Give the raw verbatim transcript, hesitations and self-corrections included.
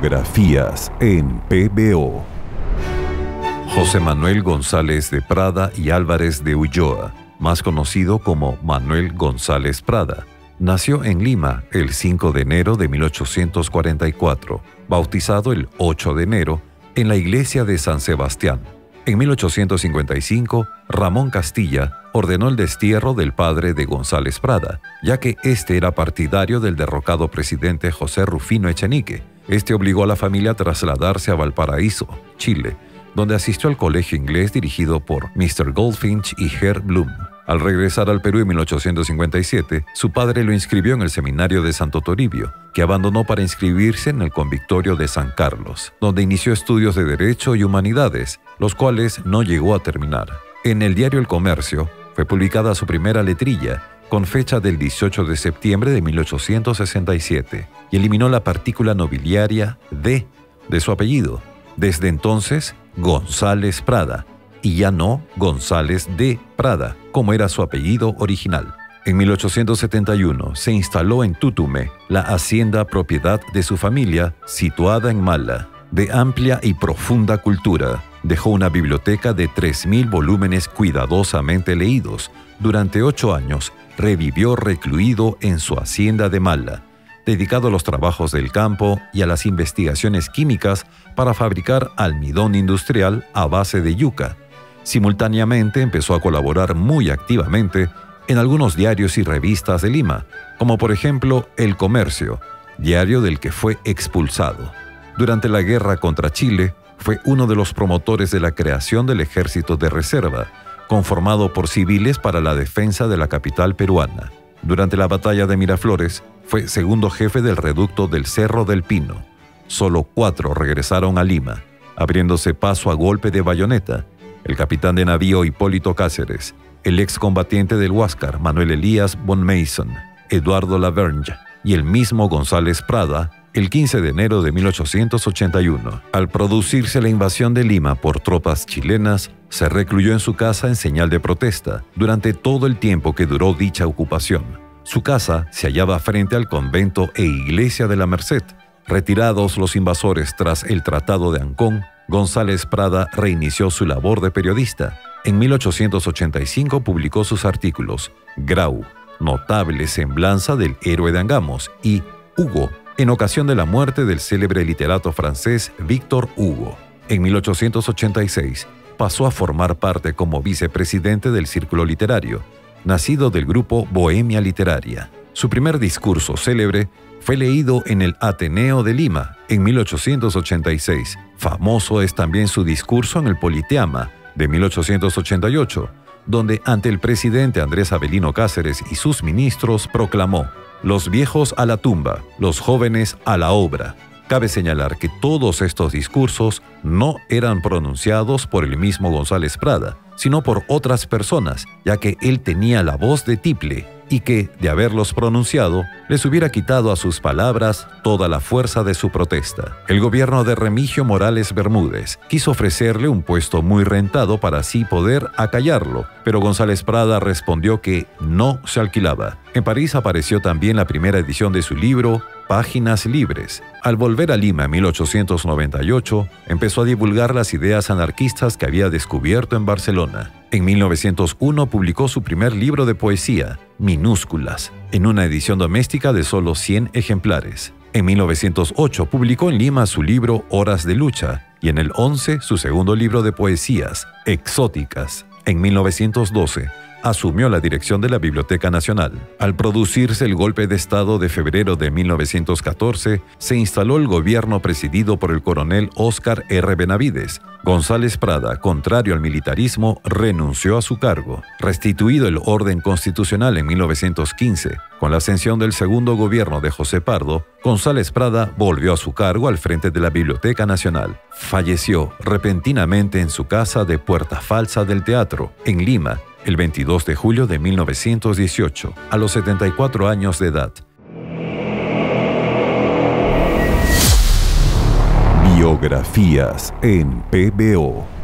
Biografías en P B O. José Manuel González de Prada y Álvarez de Ulloa, más conocido como Manuel González Prada, nació en Lima el cinco de enero de mil ochocientos cuarenta y cuatro, bautizado el ocho de enero en la iglesia de San Sebastián. En mil ochocientos cincuenta y cinco, Ramón Castilla ordenó el destierro del padre de González Prada, ya que éste era partidario del derrocado presidente José Rufino Echenique. Este obligó a la familia a trasladarse a Valparaíso, Chile, donde asistió al colegio inglés dirigido por mister Goldfinch y Herr Bloom. Al regresar al Perú en mil ochocientos cincuenta y siete, su padre lo inscribió en el seminario de Santo Toribio, que abandonó para inscribirse en el convictorio de San Carlos, donde inició estudios de Derecho y Humanidades, los cuales no llegó a terminar. En el diario El Comercio fue publicada su primera letrilla, con fecha del dieciocho de septiembre de mil ochocientos sesenta y siete, y eliminó la partícula nobiliaria D de su apellido. Desde entonces, González Prada, y ya no González de Prada, como era su apellido original. En mil ochocientos setenta y uno se instaló en Tutume, la hacienda propiedad de su familia, situada en Mala. De amplia y profunda cultura, dejó una biblioteca de tres mil volúmenes cuidadosamente leídos. Durante ocho años, revivió recluido en su hacienda de Mala, dedicado a los trabajos del campo y a las investigaciones químicas para fabricar almidón industrial a base de yuca. Simultáneamente empezó a colaborar muy activamente en algunos diarios y revistas de Lima, como por ejemplo El Comercio, diario del que fue expulsado. Durante la guerra contra Chile, fue uno de los promotores de la creación del Ejército de Reserva, conformado por civiles para la defensa de la capital peruana. Durante la batalla de Miraflores, fue segundo jefe del reducto del Cerro del Pino. Solo cuatro regresaron a Lima, abriéndose paso a golpe de bayoneta: el capitán de navío Hipólito Cáceres, el excombatiente del Huáscar Manuel Elías von Mason, Eduardo Lavergne y el mismo González Prada, el quince de enero de mil ochocientos ochenta y uno. Al producirse la invasión de Lima por tropas chilenas, se recluyó en su casa en señal de protesta durante todo el tiempo que duró dicha ocupación. Su casa se hallaba frente al convento e iglesia de la Merced. Retirados los invasores tras el Tratado de Ancón, González Prada reinició su labor de periodista. En mil ochocientos ochenta y cinco publicó sus artículos Grau, notable semblanza del héroe de Angamos, y Hugo, en ocasión de la muerte del célebre literato francés Víctor Hugo. En mil ochocientos ochenta y seis pasó a formar parte como vicepresidente del Círculo Literario, nacido del grupo Bohemia Literaria. Su primer discurso célebre fue leído en el Ateneo de Lima en mil ochocientos ochenta y seis. Famoso es también su discurso en el Politeama de mil ochocientos ochenta y ocho, donde ante el presidente Andrés Avelino Cáceres y sus ministros proclamó: «Los viejos a la tumba, los jóvenes a la obra». Cabe señalar que todos estos discursos no eran pronunciados por el mismo González Prada, sino por otras personas, ya que él tenía la voz de tiple y que, de haberlos pronunciado, les hubiera quitado a sus palabras toda la fuerza de su protesta. El gobierno de Remigio Morales Bermúdez quiso ofrecerle un puesto muy rentado para así poder acallarlo, pero González Prada respondió que no se alquilaba. En París apareció también la primera edición de su libro Páginas Libres. Al volver a Lima en mil ochocientos noventa y ocho, empezó a divulgar las ideas anarquistas que había descubierto en Barcelona. En mil novecientos uno publicó su primer libro de poesía, Minúsculas, en una edición doméstica de solo cien ejemplares. En mil novecientos ocho publicó en Lima su libro Horas de Lucha y en el once su segundo libro de poesías, Exóticas. En mil novecientos doce asumió la dirección de la Biblioteca Nacional. Al producirse el golpe de Estado de febrero de mil novecientos catorce, se instaló el gobierno presidido por el coronel Óscar R. Benavides. González Prada, contrario al militarismo, renunció a su cargo. Restituido el orden constitucional en mil novecientos quince, con la ascensión del segundo gobierno de José Pardo, González Prada volvió a su cargo al frente de la Biblioteca Nacional. Falleció repentinamente en su casa de Puerta Falsa del Teatro, en Lima, el veintidós de julio de mil novecientos dieciocho, a los setenta y cuatro años de edad. Biografías en P B O.